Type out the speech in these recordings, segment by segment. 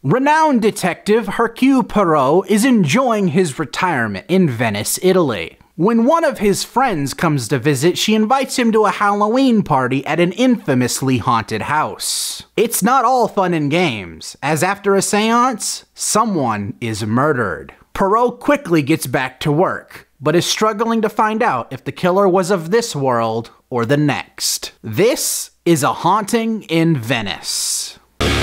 Renowned detective Hercule Poirot is enjoying his retirement in Venice, Italy. When one of his friends comes to visit, she invites him to a Halloween party at an infamously haunted house. It's not all fun and games, as after a seance, someone is murdered. Poirot quickly gets back to work, but is struggling to find out if the killer was of this world or the next. This is A Haunting in Venice.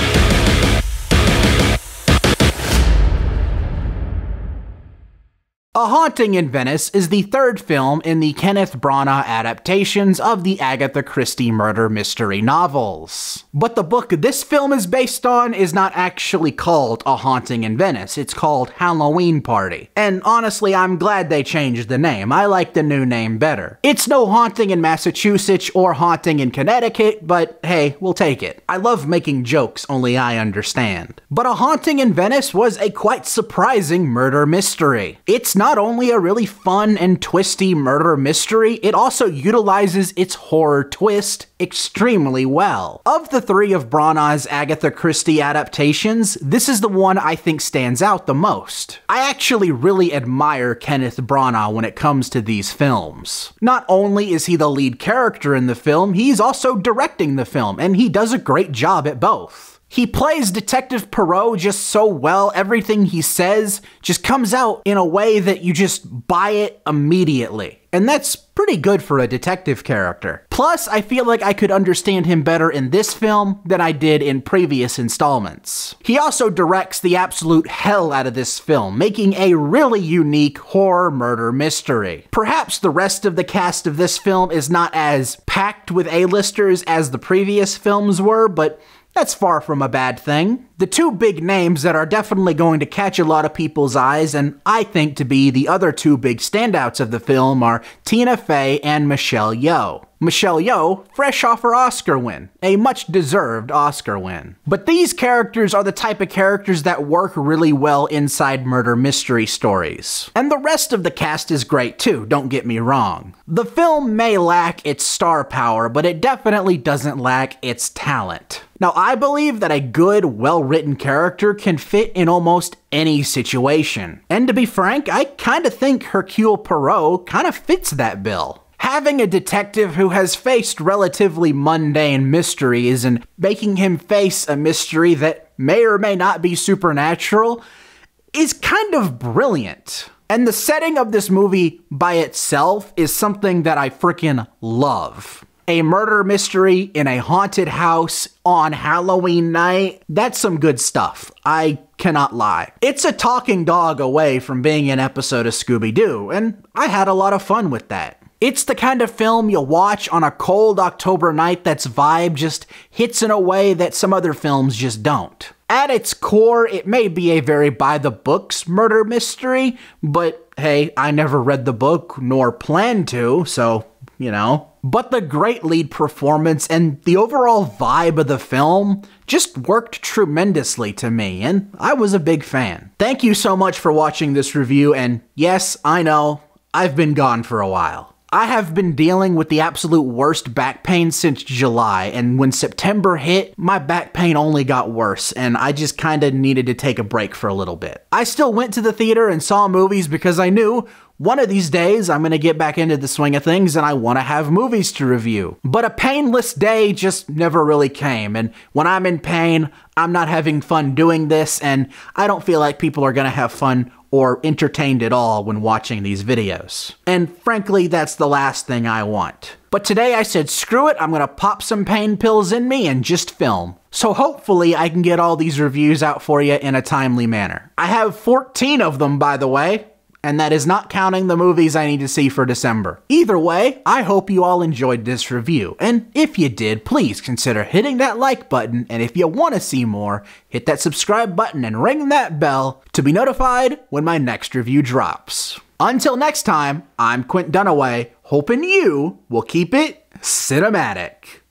A Haunting in Venice is the third film in the Kenneth Branagh adaptations of the Agatha Christie murder mystery novels. But the book this film is based on is not actually called A Haunting in Venice, it's called Halloween Party. And honestly, I'm glad they changed the name. I like the new name better. It's no haunting in Massachusetts or haunting in Connecticut, but hey, we'll take it. I love making jokes only I understand. But A Haunting in Venice was a quite surprising murder mystery. It's not only a really fun and twisty murder mystery, it also utilizes its horror twist extremely well. Of the three of Branagh's Agatha Christie adaptations, this is the one I think stands out the most. I actually really admire Kenneth Branagh when it comes to these films. Not only is he the lead character in the film, he's also directing the film, and he does a great job at both. He plays Detective Poirot just so well, everything he says just comes out in a way that you just buy it immediately. And that's pretty good for a detective character. Plus, I feel like I could understand him better in this film than I did in previous installments. He also directs the absolute hell out of this film, making a really unique horror murder mystery. Perhaps the rest of the cast of this film is not as packed with A-listers as the previous films were, but that's far from a bad thing. The two big names that are definitely going to catch a lot of people's eyes, and I think to be the other two big standouts of the film, are Tina Fey and Michelle Yeoh. Michelle Yeoh, fresh off her Oscar win, a much-deserved Oscar win. But these characters are the type of characters that work really well inside murder mystery stories. And the rest of the cast is great too, don't get me wrong. The film may lack its star power, but it definitely doesn't lack its talent. Now, I believe that a good, well-written character can fit in almost any situation. And to be frank, I kinda think Hercule Poirot kinda fits that bill. Having a detective who has faced relatively mundane mysteries and making him face a mystery that may or may not be supernatural is kind of brilliant. And the setting of this movie by itself is something that I freaking love. A murder mystery in a haunted house on Halloween night, that's some good stuff. I cannot lie. It's a talking dog away from being an episode of Scooby-Doo, and I had a lot of fun with that. It's the kind of film you'll watch on a cold October night that's vibe just hits in a way that some other films just don't. At its core, it may be a very by-the-books murder mystery, but hey, I never read the book nor plan to, so, you know. But the great lead performance and the overall vibe of the film just worked tremendously to me, and I was a big fan. Thank you so much for watching this review, and yes, I know, I've been gone for a while. I have been dealing with the absolute worst back pain since July, and when September hit, my back pain only got worse, and I just kinda needed to take a break for a little bit. I still went to the theater and saw movies because I knew one of these days I'm gonna get back into the swing of things and I wanna have movies to review. But a painless day just never really came, and when I'm in pain, I'm not having fun doing this, and I don't feel like people are gonna have fun or entertained at all when watching these videos. And frankly, that's the last thing I want. But today I said, screw it, I'm gonna pop some pain pills in me and just film. So hopefully I can get all these reviews out for you in a timely manner. I have 14 of them, by the way, and that is not counting the movies I need to see for December. Either way, I hope you all enjoyed this review, and if you did, please consider hitting that like button, and if you want to see more, hit that subscribe button and ring that bell to be notified when my next review drops. Until next time, I'm Quint Dunaway, hoping you will keep it cinematic.